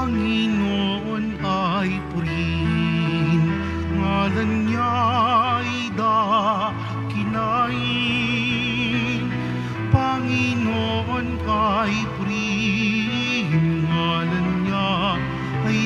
Panginoon ay purihin, ngalan niya'y dakinain. Panginoon ay purihin, ngalan niya ay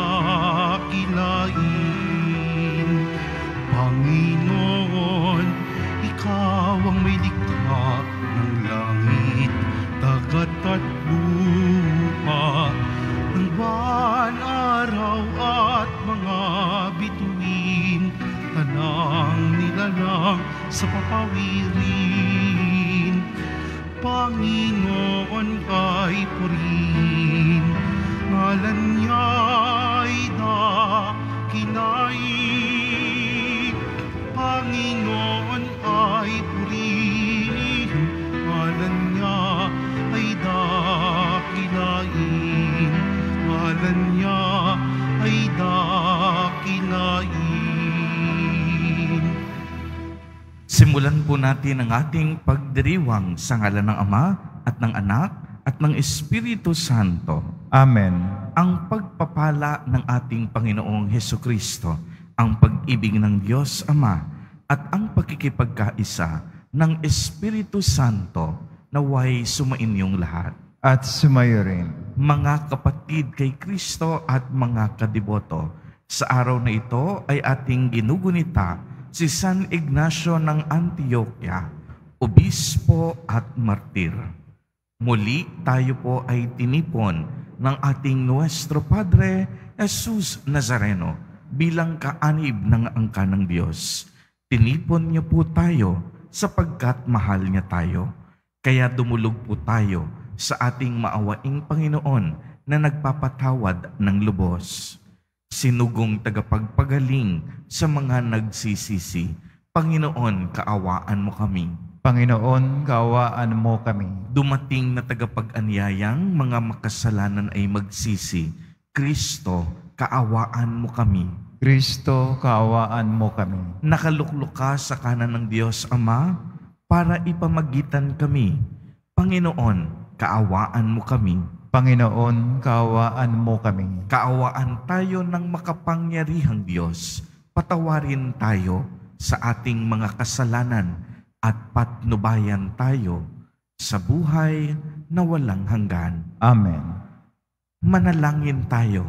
dakilain. Panginoon, ikaw ang may likha ng langit, dagat at lupa, ng buwan, araw at mga bituin, tanang nilalang sa papawirin. Panginoon ay purihin, ngalan niya'y dakinain. Panginoon ay purihin, ngalan niya ay dakilain. Ngalan niya ay dakilain. Simulan po natin ang ating pagdiriwang sa ngalan ng Ama at ng Anak at ng Espiritu Santo. Amen. Ang pagpapala ng ating Panginoong Hesukristo, ang pag-ibig ng Diyos Ama at ang pakikipagkaisa ng Espiritu Santo naway sumainyong lahat. At sumayo rin. Mga kapatid kay Kristo at mga kadiboto, sa araw na ito ay ating ginugunita si San Ignacio ng Antioquia, obispo at martir. Muli tayo po ay tinipon ng ating Nuestro Padre Jesus Nazareno bilang kaanib ng angka ng Diyos. Tinipon niyo po tayo sapagkat mahal niya tayo. Kaya dumulog po tayo sa ating maawaing Panginoon na nagpapatawad ng lubos. Sinugong tagapagpagaling sa mga nagsisisi, Panginoon, kaawaan mo kami. Panginoon, kaawaan mo kami. Dumating na tagapag-anyayang mga makasalanan ay magsisi, Kristo, kaawaan mo kami. Kristo, kaawaan mo kami. Nakaluklok ka sa kanan ng Diyos Ama para ipamagitan kami. Panginoon, kaawaan mo kami. Panginoon, kaawaan mo kami. Kaawaan tayo ng makapangyarihang Diyos. Patawarin tayo sa ating mga kasalanan at patnubayan tayo sa buhay na walang hanggan. Amen. Manalangin tayo.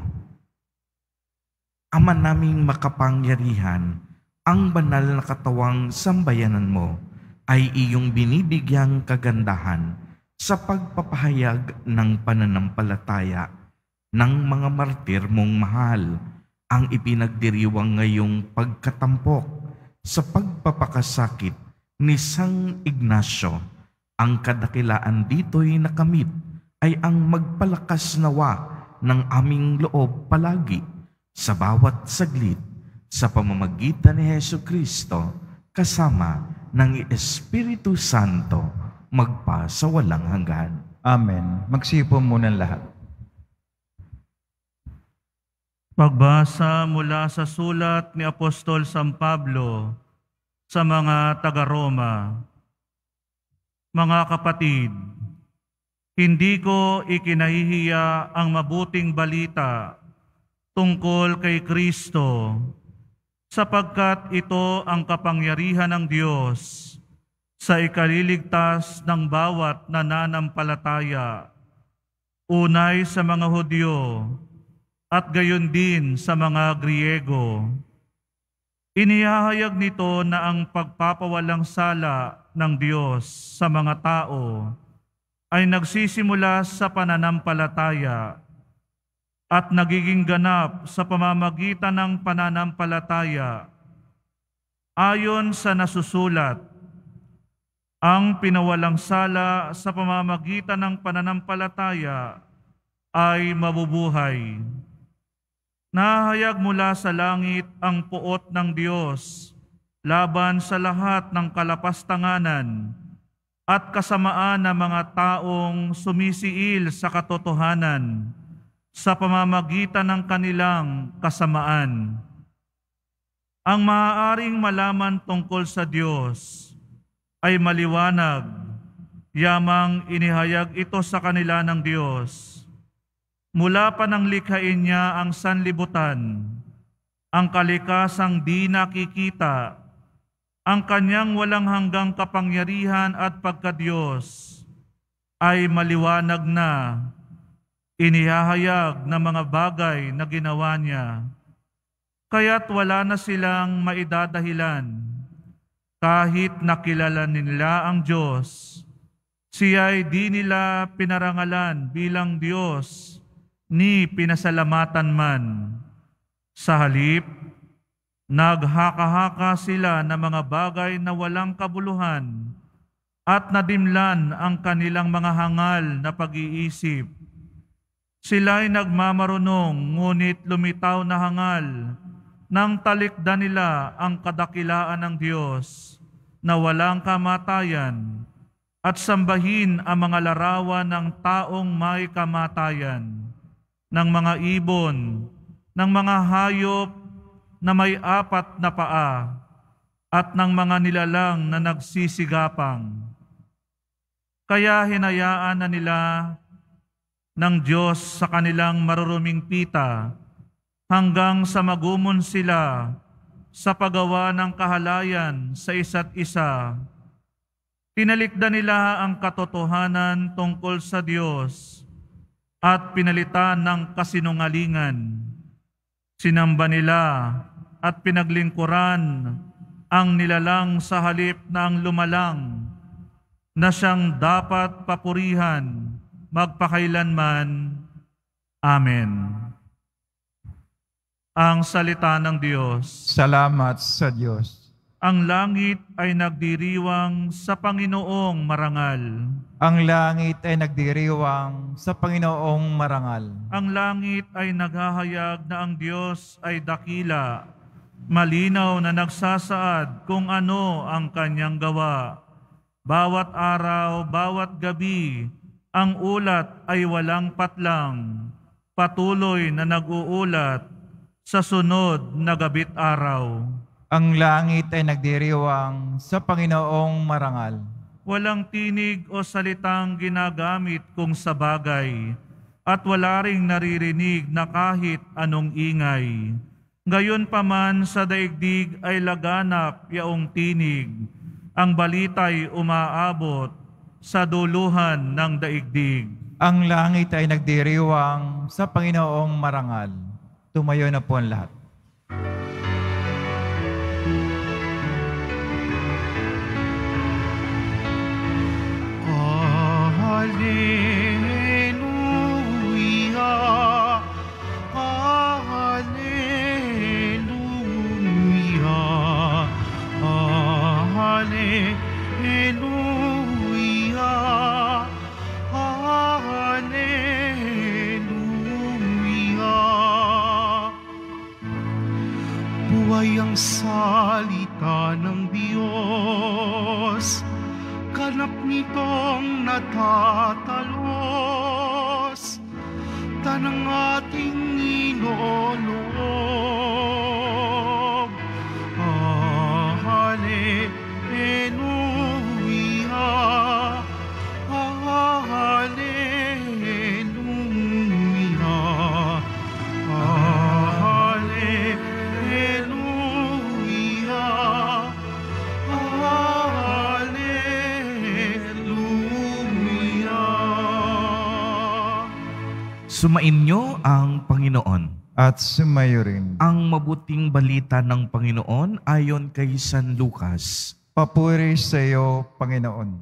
Ama naming makapangyarihan, ang banal na katawang sambayanan mo ay iyong binibigyang kagandahan sa pagpapahayag ng pananampalataya ng mga martir mong mahal, ang ipinagdiriwang ngayong pagkatampok sa pagpapakasakit ni San Ignacio. Ang kadakilaan dito'y nakamit ay ang magpalakas nawa ng aming loob palagi sa bawat saglit sa pamamagitan ni Hesukristo kasama ng Espiritu Santo magpa sa walang hanggan. Amen. Magsipo muna lahat. Pagbasa mula sa sulat ni Apostol San Pablo sa mga taga-Roma. Mga kapatid, hindi ko ikinahihiya ang mabuting balita tungkol kay Kristo, sapagkat ito ang kapangyarihan ng Diyos sa ikaliligtas ng bawat nananampalataya, unay sa mga Hudyo at gayon din sa mga Griego. Inihahayag nito na ang pagpapawalang sala ng Diyos sa mga tao ay nagsisimula sa pananampalataya at nagiging ganap sa pamamagitan ng pananampalataya. Ayon sa nasusulat, ang pinawalang sala sa pamamagitan ng pananampalataya ay mabubuhay. Nahayag mula sa langit ang puot ng Diyos laban sa lahat ng kalapastanganan at kasamaan ng mga taong sumisiil sa katotohanan sa pamamagitan ng kanilang kasamaan. Ang maaaring malaman tungkol sa Diyos ay maliwanag, yamang inihayag ito sa kanila ng Diyos. Mula pa nang likhain niya ang sanlibutan, ang kalikasang di nakikita, ang kanyang walang hanggang kapangyarihan at pagkadiyos ay maliwanag na, inihahayag na mga bagay na ginawa niya. Kaya't wala na silang maidadahilan. Kahit nakilala nila ang Diyos, siya'y di nila pinarangalan bilang Diyos, ni pinasalamatan man. Sa halip, naghaka-haka sila ng mga bagay na walang kabuluhan at nadimlan ang kanilang mga hangal na pag-iisip. Sila'y nagmamarunong ngunit lumitaw na hangal nang talikda nila ang kadakilaan ng Diyos na walang kamatayan at sambahin ang mga larawan ng taong may kamatayan, ng mga ibon, ng mga hayop na may 4 na paa, at ng mga nilalang na nagsisigapang. Kaya hinayaan na nila ng Diyos sa kanilang maruruming pita hanggang sa magumon sila sa paggawa ng kahalayan sa isa't isa. Tinalikda nila ang katotohanan tungkol sa Diyos at pinalitan ng kasinungalingan. Sinamba nila at pinaglingkuran ang nilalang sa halip na ang lumalang, na siyang dapat papurihan magpakailanman. Amen. Ang salita ng Diyos. Salamat sa Diyos. Ang langit ay nagdiriwang sa Panginoong marangal. Ang langit ay nagdiriwang sa Panginoong marangal. Ang langit ay naghahayag na ang Diyos ay dakila, malinaw na nagsasaad kung ano ang kanyang gawa. Bawat araw, bawat gabi, ang ulat ay walang patlang, patuloy na nag-uulat sa sunod na gabit araw. Ang langit ay nagdiriwang sa Panginoong marangal. Walang tinig o salitang ginagamit kung sa bagay, at wala ring naririnig na kahit anong ingay. Gayunpaman sa daigdig ay laganap yaong tinig, ang balita'y umaabot sa duluhan ng daigdig. Ang langit ay nagdiriwang sa Panginoong marangal. Tumayo na po ang lahat. Hallelujah, Hallelujah, Hallelujah, Hallelujah. Buhay ang salita ng Diyos, ganap nitong natatalos, tanang ating inolog. Hallelujah, Hallelujah, Hallelujah, Hallelujah. Sumainyo ang Panginoon. At sumayo rin. Ang mabuting balita ng Panginoon ayon kay San Lucas. Papuri sa iyo, Panginoon.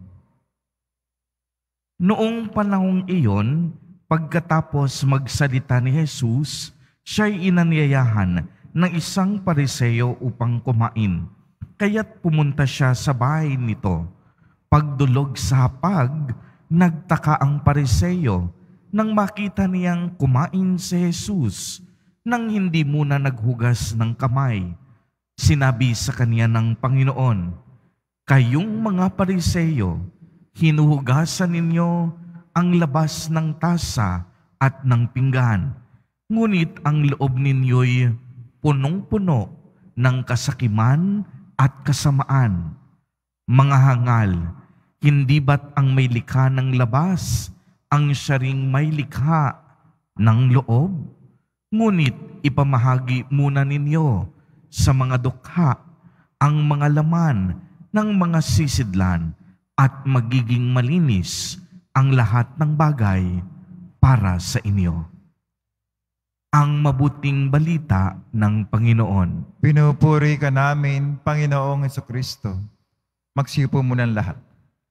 Noong panahong iyon, pagkatapos magsalita ni Jesus, siya'y inanyayahan ng isang Pariseo upang kumain. Kaya't pumunta siya sa bahay nito. Pagdulog sa hapag, nagtaka ang Pariseo nang makita niyang kumain si Jesus nang hindi muna naghugas ng kamay. Sinabi sa kanya ng Panginoon, "Kayong mga Pariseo, hinuhugasan ninyo ang labas ng tasa at ng pinggan, ngunit ang loob ninyo'y punong-puno ng kasakiman at kasamaan. Mga hangal, hindi ba't ang may likha ng labas ang siya ring may likha ng loob, ngunit ipamahagi muna ninyo sa mga dukha ang mga laman ng mga sisidlan at magiging malinis ang lahat ng bagay para sa inyo. Ang mabuting balita ng Panginoon. Pinupuri ka namin, Panginoong Jesucristo. Magsipo muna ang lahat.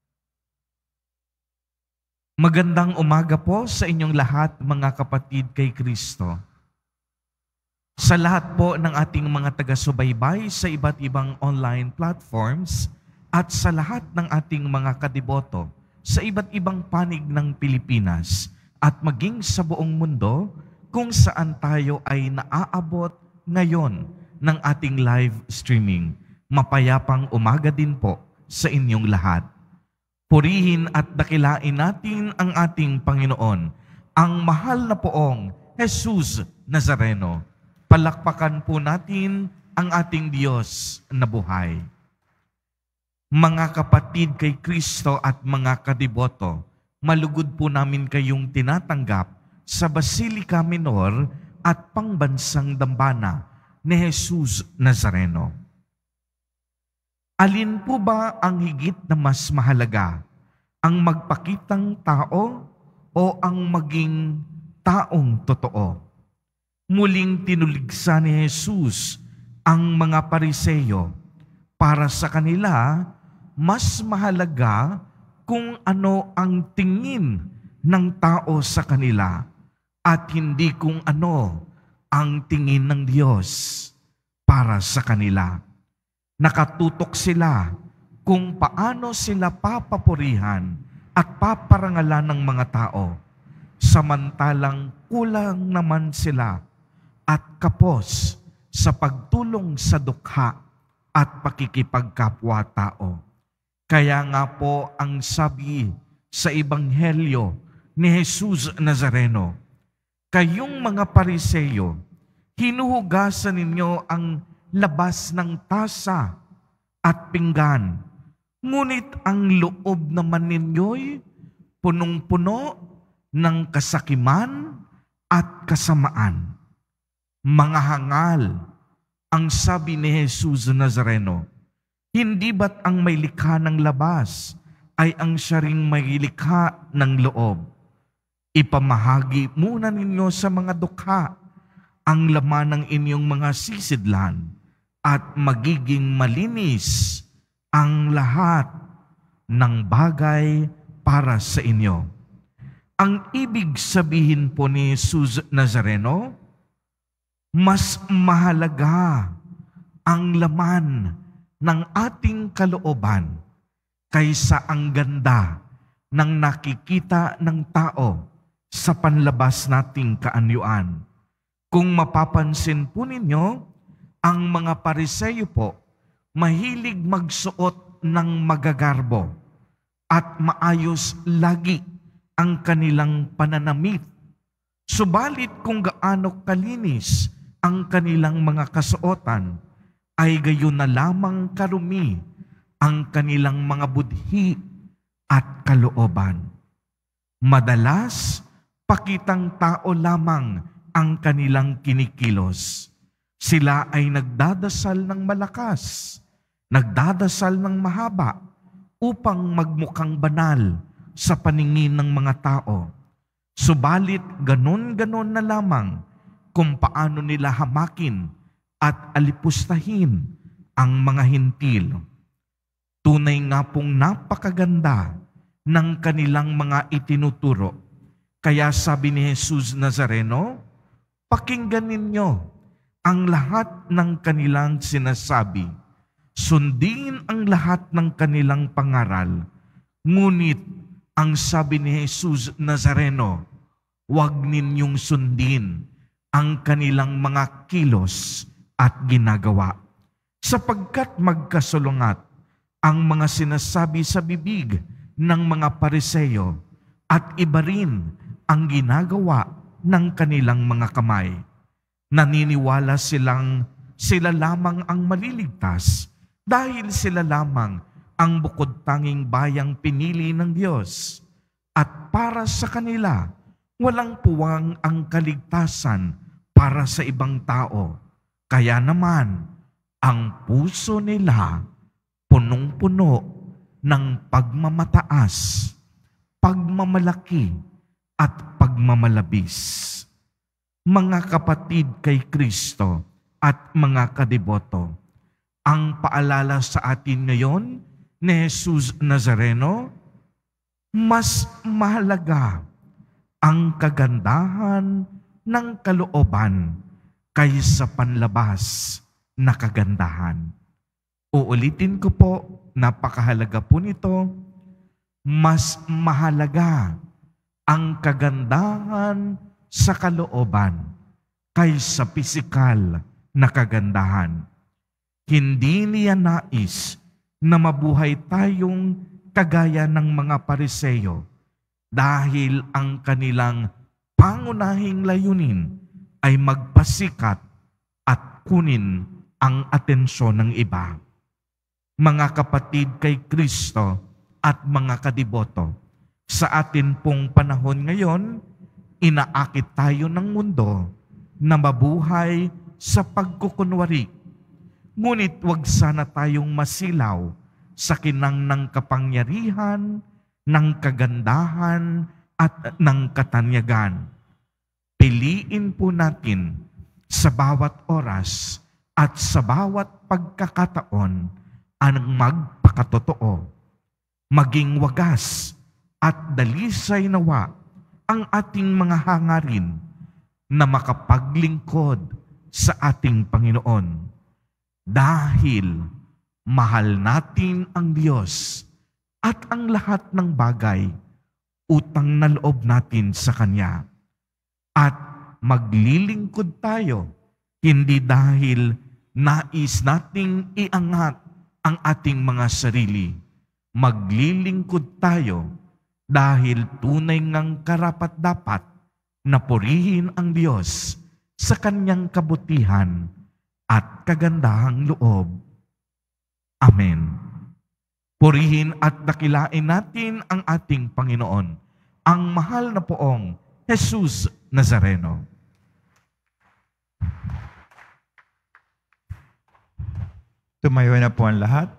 Magandang umaga po sa inyong lahat, mga kapatid kay Kristo. Sa lahat po ng ating mga taga-subaybay sa iba't ibang online platforms at sa lahat ng ating mga kadiboto sa iba't ibang panig ng Pilipinas at maging sa buong mundo kung saan tayo ay naaabot ngayon ng ating live streaming. Mapayapang umaga din po sa inyong lahat. Purihin at dakilain natin ang ating Panginoon, ang mahal na poong Jesus Nazareno. Palakpakan po natin ang ating Diyos na buhay. Mga kapatid kay Kristo at mga kadiboto, malugod po namin kayong tinatanggap sa Basilica Minor at Pangbansang Dambana ni Jesus Nazareno. Alin po ba ang higit na mas mahalaga? Ang magpakitang tao o ang maging taong totoo? Muling tinuligsa ni Jesus ang mga Pariseyo. Para sa kanila, mas mahalaga kung ano ang tingin ng tao sa kanila at hindi kung ano ang tingin ng Diyos para sa kanila. Nakatutok sila kung paano sila papapurihan at paparangalan ng mga tao, samantalang kulang naman sila at kapos sa pagtulong sa dukha at pakikipagkapwa-tao. Kaya nga po ang sabi sa Ebanghelyo ni Jesus Nazareno, kayong mga Pariseyo, hinuhugasan ninyo ang labas ng tasa at pinggan, ngunit ang loob naman ninyo'y punong-puno ng kasakiman at kasamaan. Mga hangal, ang sabi ni Jesus Nazareno, hindi ba't ang may likha ng labas ay ang siya ring may likha ng loob? Ipamahagi muna ninyo sa mga dukha ang laman ng inyong mga sisidlan at magiging malinis ang lahat ng bagay para sa inyo. Ang ibig sabihin po ni Jesus Nazareno, mas mahalaga ang laman ng ating kalooban kaysa ang ganda ng nakikita ng tao sa panlabas nating kaanyuan. Kung mapapansin po ninyo, ang mga Pariseyo po mahilig magsuot ng magagarbo at maayos lagi ang kanilang pananamit. Subalit kung gaano kalinis ang kanilang mga kasuotan, ay gayon na lamang karumi ang kanilang mga budhi at kalooban. Madalas, pakitang tao lamang ang kanilang kinikilos. Sila ay nagdadasal ng malakas, nagdadasal ng mahaba upang magmukhang banal sa paningin ng mga tao. Subalit ganon-ganon na lamang kung paano nila hamakin at alipustahin ang mga hintil. Tunay nga pong napakaganda ng kanilang mga itinuturo. Kaya sabi ni Jesus Nazareno, pakinggan ninyo ang lahat ng kanilang sinasabi. Sundin ang lahat ng kanilang pangaral. Ngunit ang sabi ni Jesus Nazareno, huwag ninyong sundin ang kanilang mga kilos at ginagawa, sapagkat magkasulungat ang mga sinasabi sa bibig ng mga Pariseyo at iba rin ang ginagawa ng kanilang mga kamay. Naniniwala sila lamang ang maliligtas dahil sila lamang ang bukod tanging bayang pinili ng Diyos. At para sa kanila, Walang puwang ang kaligtasan para sa ibang tao. Kaya naman, ang puso nila punong-puno ng pagmamataas, pagmamalaki, at pagmamalabis. Mga kapatid kay Kristo at mga kadeboto, ang paalala sa atin ngayon ni Jesus Nazareno, mas mahalaga ang kagandahan ng kalooban kaysa panlabas na kagandahan. Uulitin ko po, napakahalaga po nito, mas mahalaga ang kagandahan sa kalooban kaysa pisikal na kagandahan. Hindi niya nais na mabuhay tayong kagaya ng mga Pariseyo dahil ang kanilang pangunahing layunin ay magpasikat at kunin ang atensyon ng iba. Mga kapatid kay Kristo at mga kadeboto, sa atin pong panahon ngayon, inaakit tayo ng mundo na mabuhay sa pagkukunwari. Ngunit huwag sana tayong masilaw sa kinang ng kapangyarihan, ng kagandahan at ng katanyagan. Piliin po natin sa bawat oras at sa bawat pagkakataon ang magpakatotoo, maging wagas at dalisay nawa ang ating mga hangarin na makapaglingkod sa ating Panginoon. Dahil mahal natin ang Diyos at ang lahat ng bagay, utang na loob natin sa Kanya. At maglilingkod tayo, hindi dahil nais nating iangat ang ating mga sarili. Maglilingkod tayo dahil tunay ngang karapat-dapat na purihin ang Diyos sa Kanyang kabutihan at kagandahang loob. Amen. Purihin at dakilain natin ang ating Panginoon, ang mahal na poong Jesus Nazareno. Tumayo na po ang lahat.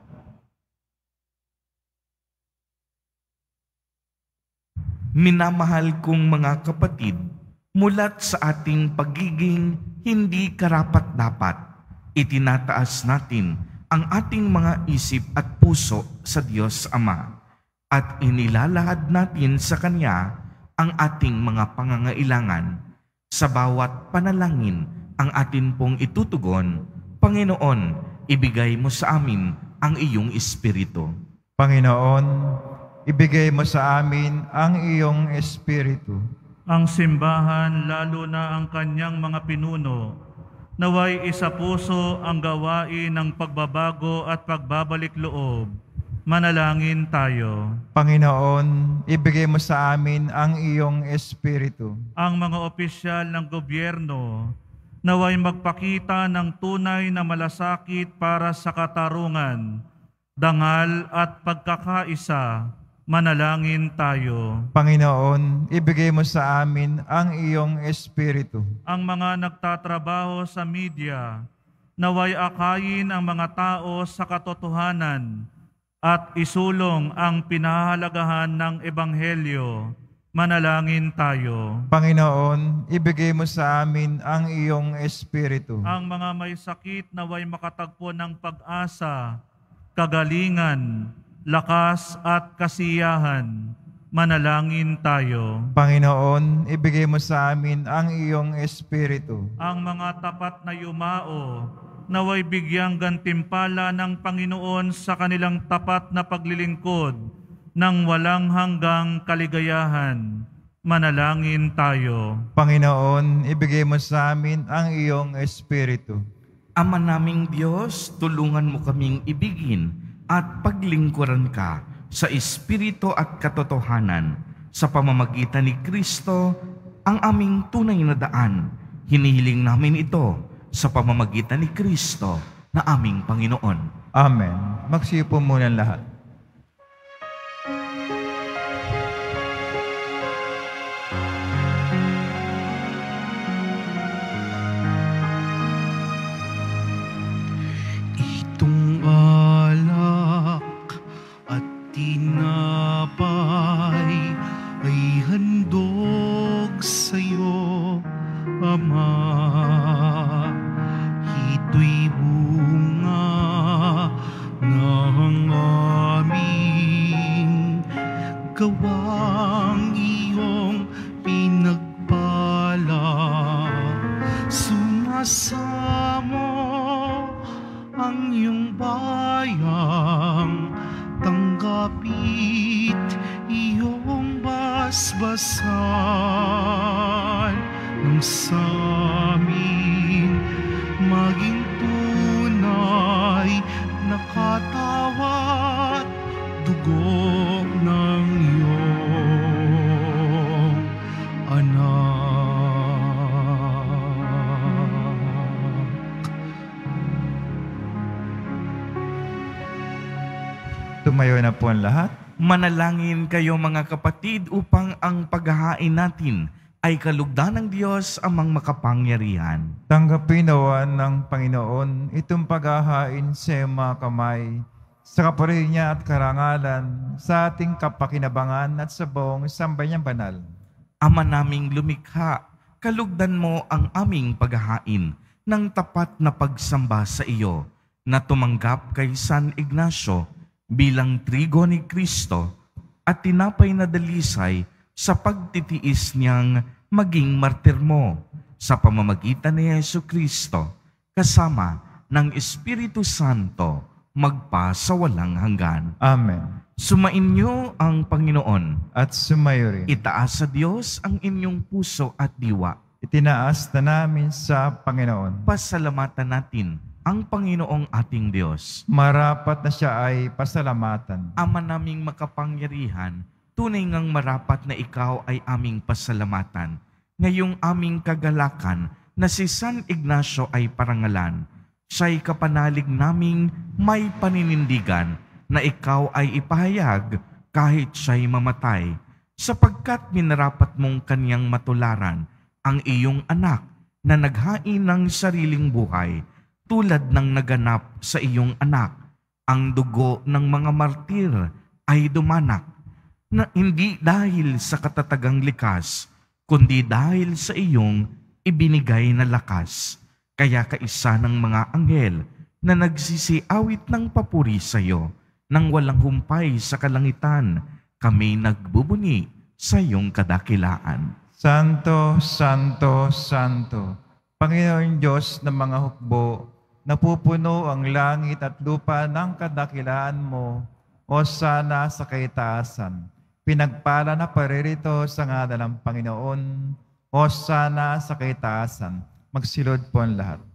Minamahal kong mga kapatid, mulat sa ating pagiging hindi karapat-dapat, itinataas natin ang ating mga isip at puso sa Diyos Ama at inilalahad natin sa Kanya ang ating mga pangangailangan. Sa bawat panalangin ang atin pong itutugon, Panginoon, ibigay mo sa amin ang iyong Espiritu. Panginoon, ibigay mo sa amin ang iyong Espiritu. Ang simbahan, lalo na ang kanyang mga pinuno, naway isa puso ang gawain ng pagbabago at pagbabalik loob. Manalangin tayo. Panginoon, ibigay mo sa amin ang iyong Espiritu. Ang mga opisyal ng gobyerno, naway magpakita ng tunay na malasakit para sa katarungan, dangal at pagkakaisa. Manalangin tayo. Panginoon, ibigay mo sa amin ang iyong Espiritu. Ang mga nagtatrabaho sa media, naway akayin ang mga tao sa katotohanan at isulong ang pinahahalagahan ng Ebanghelyo. Manalangin tayo. Panginoon, ibigay mo sa amin ang iyong Espiritu. Ang mga may sakit naway makatagpo ng pag-asa, kagalingan, lakas at kasiyahan. Manalangin tayo. Panginoon, ibigay mo sa amin ang iyong Espiritu. Ang mga tapat na yumao, naway bigyang gantimpala ng Panginoon sa kanilang tapat na paglilingkod ng walang hanggang kaligayahan. Manalangin tayo. Panginoon, ibigay mo sa amin ang iyong Espiritu. Ama naming Diyos, tulungan mo kaming ibigin at paglingkuran ka sa Espiritu at katotohanan sa pamamagitan ni Kristo, ang aming tunay na daan. Hinihiling namin ito sa pamamagitan ni Kristo na aming Panginoon. Amen. Magsiupo muna ang lahat. sa'yo, Ama. Ito'y bunga ng aming gawang iyong pinagpala. Sumasamo ang iyong bayang, tanggapit iyong basbasan ng samin, maging tunay na katawat dugo ng iyong anak. Tumayo na po ang lahat. Manalangin kayo mga kapatid upang ang paghahain natin ay kalugdan ng Diyos amang makapangyarihan. Tanggapin nawa ng Panginoon itong paghahain sa iyong mga kamay, sa kapuri niya at karangalan, sa ating kapakinabangan at sa buong sambayang banal. Ama naming lumikha, kalugdan mo ang aming paghahain ng tapat na pagsamba sa iyo, na tumanggap kay San Ignacio bilang trigo ni Kristo at tinapay na dalisay sa pagtitiis niyang maging martir mo sa pamamagitan ni Yesu Kristo, kasama ng Espiritu Santo, magpa sa walang hanggan. Amen. Sumainyo ang Panginoon. At sumayo rin. Itaas sa Diyos ang inyong puso at diwa. Itinaas na namin sa Panginoon. Pasalamatan natin ang Panginoong ating Diyos. Marapat na siya ay pasalamatan. Ama naming makapangyarihan, tunay ngang marapat na ikaw ay aming pasalamatan. Ngayong aming kagalakan na si San Ignacio ay parangalan, siya'y kapanalig naming may paninindigan na ikaw ay ipahayag kahit siya'y mamatay, sapagkat minarapat mong kanyang matularan ang iyong anak na naghain ng sariling buhay, tulad ng naganap sa iyong anak. Ang dugo ng mga martir ay dumanak, na hindi dahil sa katatagang likas, kundi dahil sa iyong ibinigay na lakas. Kaya kaisa ng mga anghel na nagsisiawit ng papuri sa iyo, nang walang humpay sa kalangitan, kami nagbubuni sa iyong kadakilaan. Santo, Santo, Santo, Panginoon Diyos ng mga hukbo, napupuno ang langit at lupa ng kadakilaan mo, o sana sa kaitaasan. Pinagpala na paririto sa ngalan ng Panginoon, o sana sa kaitaasan. Magsilod po ang lahat.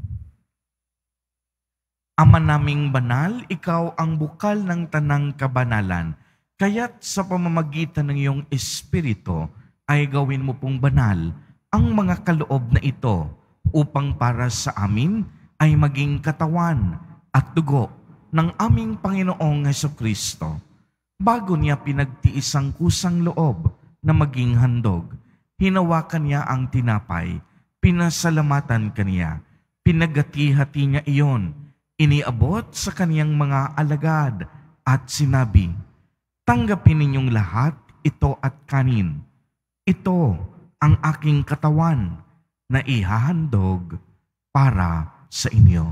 Ama naming banal, ikaw ang bukal ng tanang kabanalan, kaya't sa pamamagitan ng iyong Espiritu ay gawin mo pong banal ang mga kaloob na ito, upang para sa amin ay maging katawan at dugo ng aming Panginoong Hesukristo. Bago niya pinagtiis ang kusang loob na maging handog, hinawakan niya ang tinapay, pinasalamatan kaniya, pinagati-hati niya iyon, iniabot sa kaniyang mga alagad at sinabi, "Tanggapin ninyong lahat ito at kanin. Ito ang aking katawan na ihahandog para sa inyo."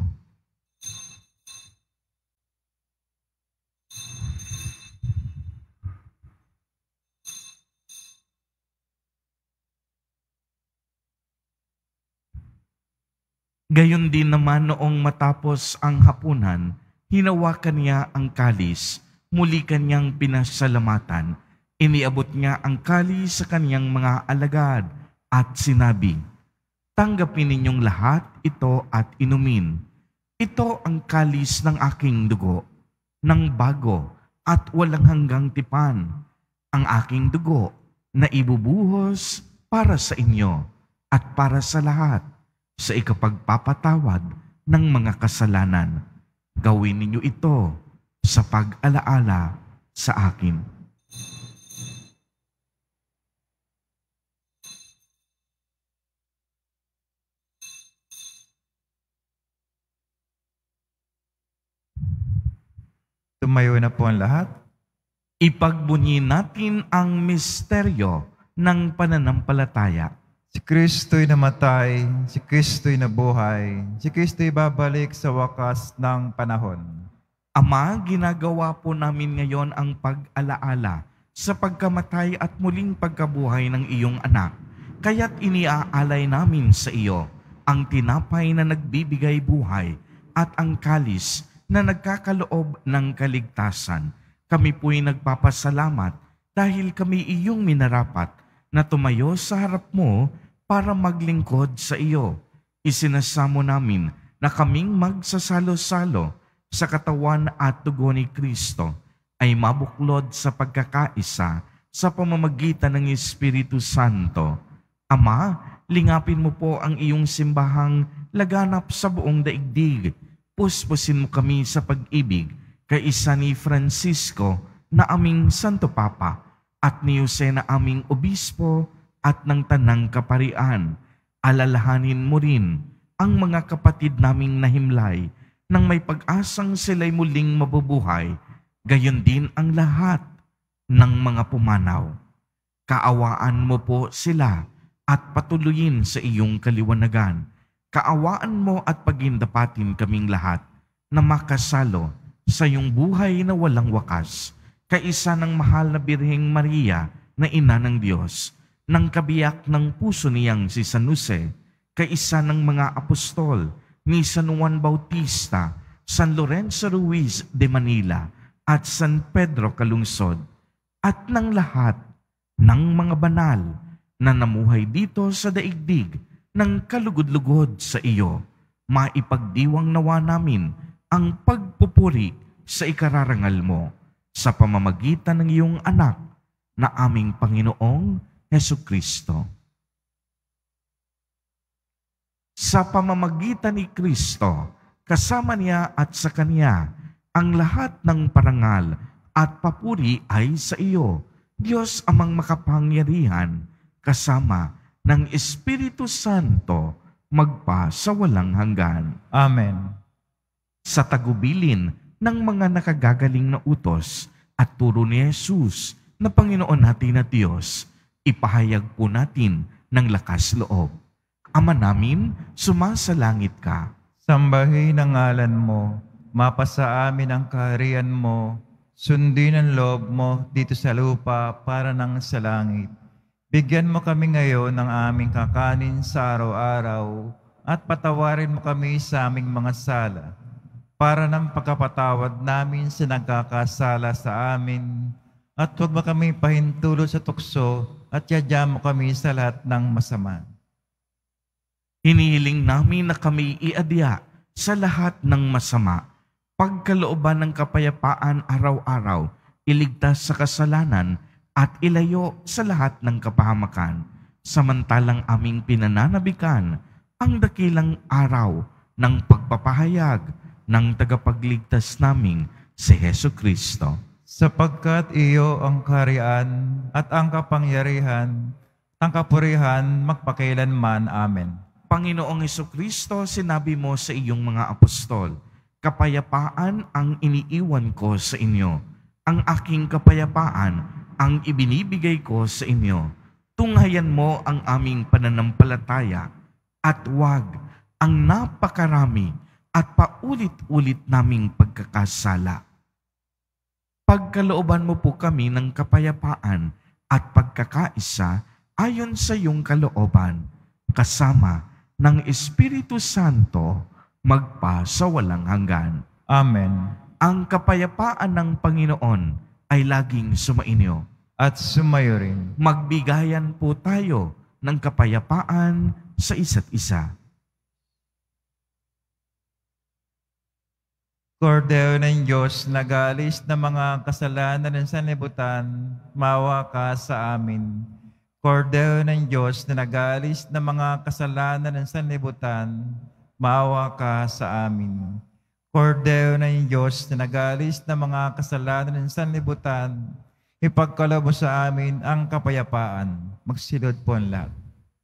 Gayon din naman noong matapos ang hapunan, hinawakan niya ang kalis, muli kanyang pinasalamatan, iniabot niya ang kalis sa kanyang mga alagad at sinabi, "Tanggapin ninyong lahat ito at inumin. Ito ang kalis ng aking dugo, ng bago at walang hanggang tipan, ang aking dugo na ibubuhos para sa inyo at para sa lahat, sa ikapagpapatawad ng mga kasalanan. Gawin ninyo ito sa pag-alaala sa akin." Tumayo na po ang lahat. Ipagbunyi natin ang misteryo ng pananampalataya. Si Kristo'y namatay, si Kristo'y nabuhay, si Kristo'y babalik sa wakas ng panahon. Ama, ginagawa po namin ngayon ang pag-alaala sa pagkamatay at muling pagkabuhay ng iyong anak. Kaya't iniaalay namin sa iyo ang tinapay na nagbibigay buhay at ang kalis na nagkakaloob ng kaligtasan. Kami po'y nagpapasalamat dahil kami iyong minarapat na tumayo sa harap mo para maglingkod sa iyo. Isinasamo namin na kaming magsasalo-salo sa katawan at dugo ni Kristo ay mabuklod sa pagkakaisa sa pamamagitan ng Espiritu Santo. Ama, lingapin mo po ang iyong simbahang laganap sa buong daigdig. Puspusin mo kami sa pag-ibig kay isa ni Francisco na aming Santo Papa at ni Jose na aming Obispo at ng Tanang Kaparian. Alalahanin mo rin ang mga kapatid naming nahimlay nang may pag-asang sila'y muling mabubuhay, gayon din ang lahat ng mga pumanaw. Kaawaan mo po sila at patuloyin sa iyong kaliwanagan. Kaawaan mo at pagindapatin kaming lahat na makasalo sa iyong buhay na walang wakas, kaisa ng mahal na Birheng Maria na Ina ng Diyos, ng kabiyak ng puso niyang si San Jose, kaisa ng mga apostol ni San Juan Bautista, San Lorenzo Ruiz de Manila, at San Pedro Calungsod, at ng lahat ng mga banal na namuhay dito sa daigdig ng kalugod-lugod sa iyo. Maipagdiwang nawa namin ang pagpupuri sa ikararangal mo sa pamamagitan ng iyong anak na aming Panginoong Hesukristo. Sa pamamagitan ni Kristo, kasama niya at sa Kanya, ang lahat ng parangal at papuri ay sa iyo, Diyos amang makapangyarihan, kasama ng Espiritu Santo, magpa sa walang hanggan. Amen. Sa tagubilin ng mga nakagagaling na utos at turo ni Jesus na Panginoon natin at Diyos, ipahayag po natin ng lakas loob. Ama namin, sumasalangit ka. Sambahin ang ngalan mo, mapasa amin ang kaharian mo, sundin ang loob mo dito sa lupa para nang sa langit. Bigyan mo kami ngayon ng aming kakanin sa araw-araw at patawarin mo kami sa aming mga sala para ng pagkapatawad namin sa nagkakasala sa amin at huwag mo kami pahintulot sa tukso at yadya mo kami sa lahat ng masama. Hinihiling namin na kami iadya sa lahat ng masama, pagkalooban ng kapayapaan araw-araw, iligtas sa kasalanan at ilayo sa lahat ng kapahamakan, samantalang aming pinananabikan ang dakilang araw ng pagpapahayag ng tagapagligtas naming si Hesukristo. Sapagkat iyo ang kaharian at ang kapangyarihan, ang kapurihan magpakailanman. Amen. Panginoong Hesukristo, sinabi mo sa iyong mga apostol, kapayapaan ang iniiwan ko sa inyo. Ang aking kapayapaan ang ibinibigay ko sa inyo. Tunghayan mo ang aming pananampalataya at huwag ang napakarami at paulit-ulit naming pagkakasala. Pagkalooban mo po kami ng kapayapaan at pagkakaisa ayon sa iyong kalooban, kasama ng Espiritu Santo, magpa sa walang hanggan. Amen. Ang kapayapaan ng Panginoon ay laging sumainyo. At sumayo rin. Magbigayan po tayo ng kapayapaan sa isa't isa. Kordero ng Diyos, nag-aalis ng mga kasalanan ng sanlibutan, maawa ka sa amin. Kordero ng Diyos na nag-aalis ng mga kasalanan ng sanlibutan, maawa ka sa amin. Kordero ng Diyos na nag-aalis ng mga kasalanan ng sanlibutan, ipagkaloob mo sa amin ang kapayapaan. Magsilod po ang lahat.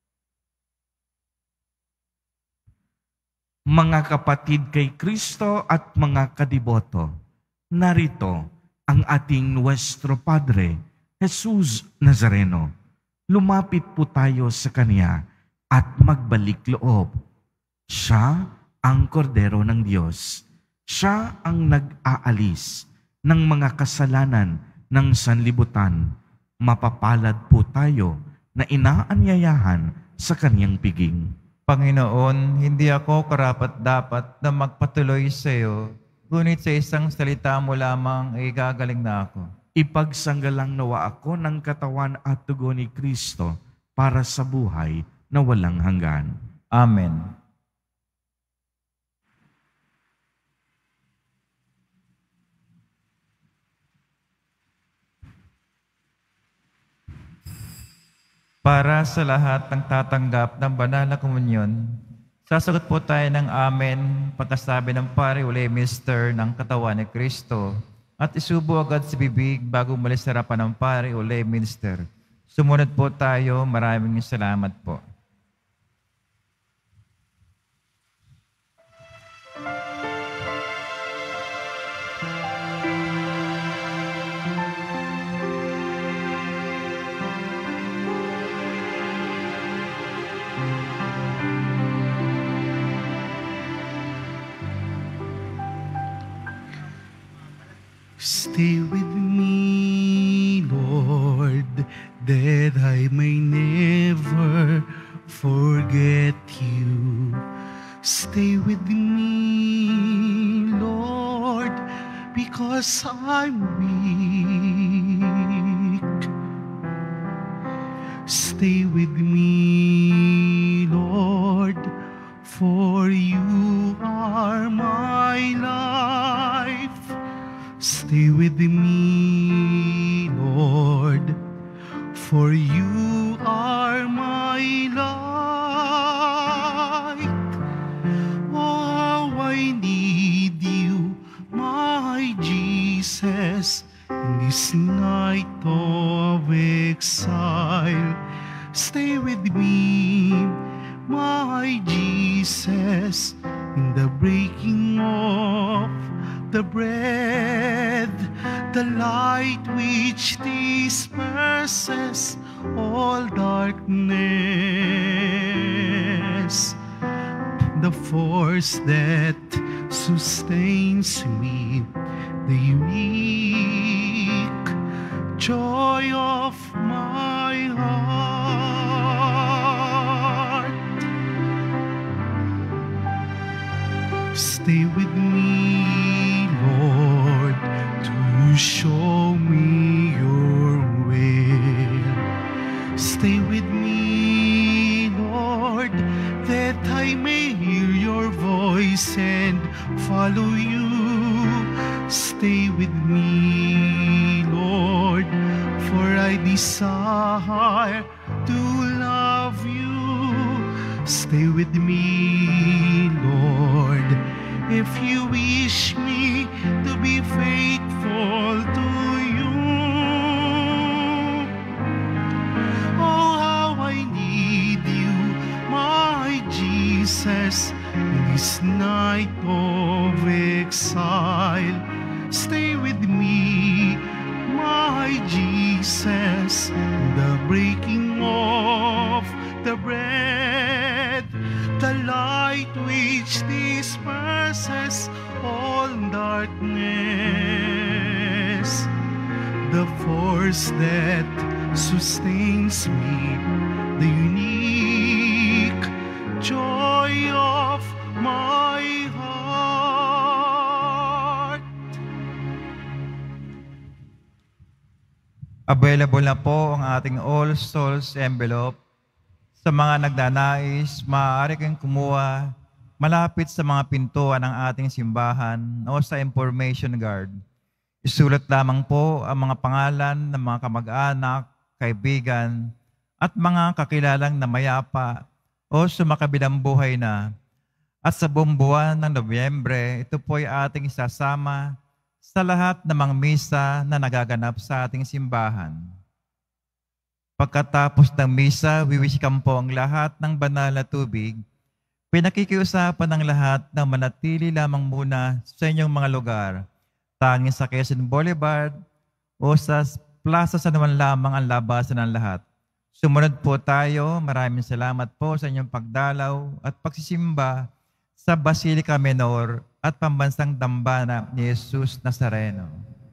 Mga kapatid kay Kristo at mga kadiboto, narito ang ating Nuestro Padre, Jesus Nazareno. lumapit po tayo sa Kanya at magbalik loob. Siya ang kordero ng Diyos. Siya ang nag-aalis ng mga kasalanan ng sanlibutan. Mapapalad po tayo na inaanyayahan sa Kanyang piging. Panginoon, hindi ako karapat-dapat na magpatuloy sa iyo, ngunit sa isang salita mo lamang ay gagaling na ako. Ipagsanggalang nawa ako ng katawan at dugo ni Kristo para sa buhay na walang hanggan. Amen. Para sa lahat ng tatanggap ng banal na komunyon, sasagot po tayo ng amen pagkasabi ng pare uli mister ng katawan ni Kristo at isubo agad sa bibig bago umalis sa harapan ng pare uli minister. Sumunod po tayo. Maraming salamat po. Stay with me, Lord, that I may never forget you. Stay with me, Lord, because I'm weak. Stay with me, Lord, for you are my life. Stay with me, Lord, for you are my light. Oh, I need you, my Jesus, in this night of exile. Stay with me, my Jesus, in the breaking of the bread, the light which disperses all darkness, the force that sustains me, the unique joy of my heart. Stay with me, Lord, to show me your way. Stay with me, Lord, that I may hear your voice and follow you. Stay with me, Lord, for I desire to love you. Stay with me, Lord, if you wish me to be faithful to you. Oh, how I need you, my Jesus, in this night of exile. Stay with me, my Jesus, in the breaking of the bread, the light which disperses all darkness, the force that sustains me, the unique joy of my heart. Available na po ang ating All Souls envelope. Sa mga nagdanais, maaari kang kumuha malapit sa mga pintuan ng ating simbahan o sa information guard. Isulat lamang po ang mga pangalan ng mga kamag-anak, kaibigan, at mga kakilalang namayapa o sumakabilang buhay na. At sa buong buwan ng Nobyembre, ito po ay ating isasama sa lahat ng mga misa na nagaganap sa ating simbahan. Pagkatapos ng misa, wiwisikan po ang lahat ng banal na tubig. Pinakikiusapan ng lahat na manatili lamang muna sa inyong mga lugar, tanging sa Quezon Boulevard o sa Plaza San Juan lamang ang labasan ng lahat. Sumunod po tayo. Maraming salamat po sa inyong pagdalaw at pagsisimba sa Basilica Menor at Pambansang Dambana ni Jesus Nazareno.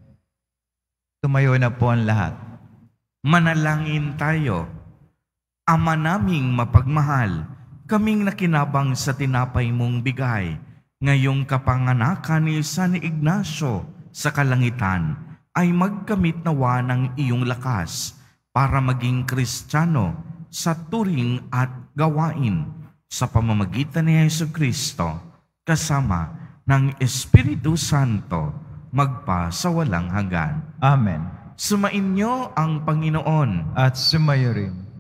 Tumayo na po ang lahat. Manalangin tayo. Ama naming mapagmahal, kaming nakinabang sa tinapay mong bigay, ngayong kapanganakan ni San Ignacio sa kalangitan, ay magkamit nawa ng iyong lakas para maging Kristiyano sa turing at gawain sa pamamagitan ni Jesucristo kasama ng Espiritu Santo magpa sa walang hanggan. Amen. Sumainyo ang Panginoon. At sumayo rin.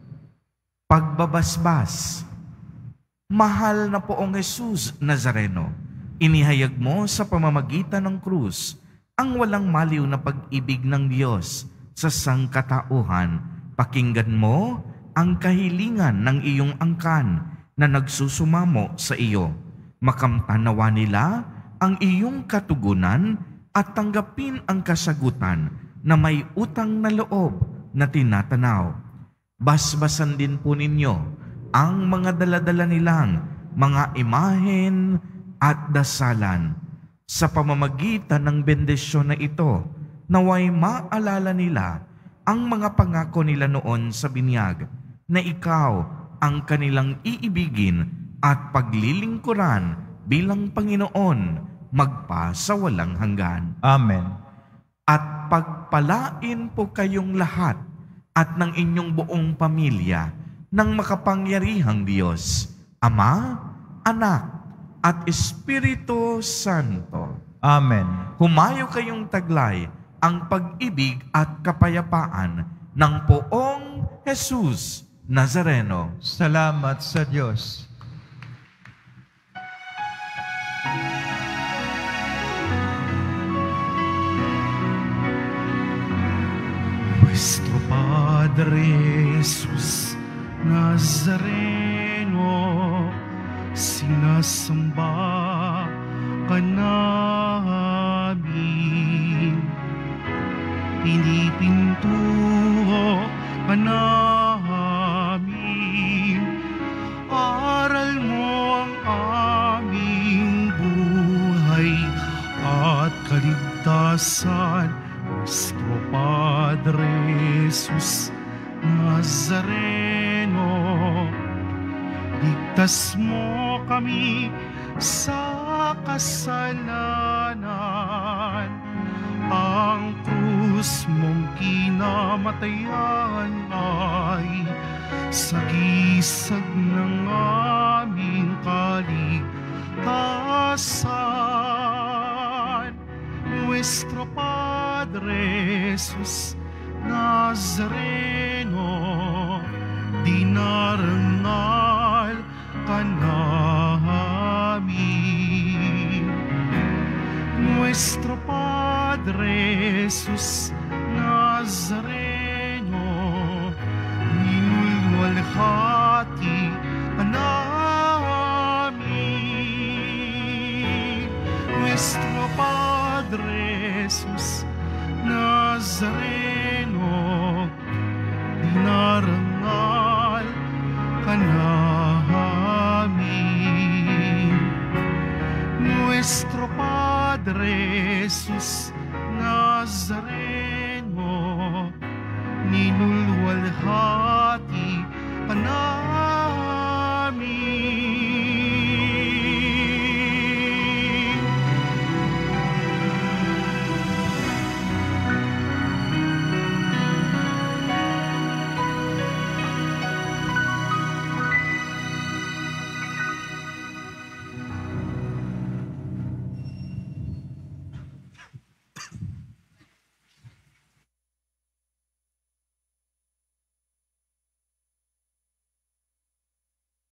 Pagbabasbas. Mahal na Poong Jesus Nazareno, inihayag mo sa pamamagitan ng krus ang walang maliw na pag-ibig ng Diyos sa sangkatauhan. Pakinggan mo ang kahilingan ng iyong angkan na nagsusumamo sa iyo. Makamtanawa nila ang iyong katugunan at tanggapin ang kasagutan na may utang na loob na tinatanaw. Basbasan din po ninyo ang mga daladala nilang mga imahen at dasalan. Sa pamamagitan ng bendisyon na ito, naway maalala nila ang mga pangako nila noon sa binyag na ikaw ang kanilang iibigin at paglilingkuran bilang Panginoon magpa sa walang hanggan. Amen. At pagpalain po kayong lahat at ng inyong buong pamilya ng makapangyarihang Diyos, Ama, Anak, at Espiritu Santo. Amen. Humayo kayong taglay ang pag-ibig at kapayapaan ng Poong Jesus Nazareno. Salamat sa Diyos. Nuestro Padre Jesus Nazareno, sinasamba ka namin. Pinipintuho ka namin. Aral mo ang aming buhay at kaligtasan. Nuestro Padre Jesus Nazareno, ligtas mo kami sa kasalanan. Ang krus mong kinamatayan ay sagisag ng aming kaligtasan. Nuestro Padre Jesus Nazareno, dinarangal ka namin. Nuestro Padre Jesus Nazareno, nilwalhati ka namin. Nuestro Padre Jesus Nazareno, dinarangal ka namin. Nuestro Padre Jesus Nazareno,